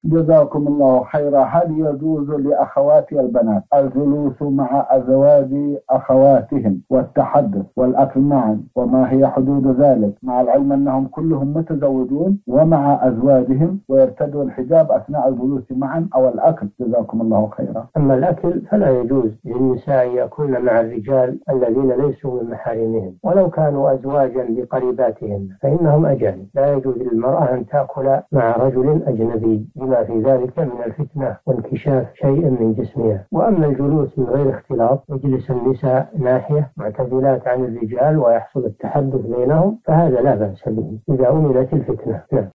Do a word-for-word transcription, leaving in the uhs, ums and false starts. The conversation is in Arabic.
جزاكم الله خيرا. هل يجوز لأخواتي البنات الجلوس مع أزواج أخواتهم والتحدث والأكل معا، وما هي حدود ذلك، مع العلم أنهم كلهم متزوجون ومع أزواجهم ويرتدوا الحجاب أثناء الجلوس معا أو الأكل؟ جزاكم الله خيرا. أما الأكل فلا يجوز للنساء يأكلن مع الرجال الذين ليسوا من محارمهم ولو كانوا أزواجا لقريباتهن فإنهم أجانب. لا يجوز للمرأة أن تأكل مع رجل أجنبي بما في ذلك من الفتنة وانكشاف شيء من جسمها. وأما الجلوس من غير اختلاط، يجلس النساء ناحية معتزلات عن الرجال ويحصل التحدث بينهم، فهذا لا بأس به إذا أمنت الفتنة. نعم.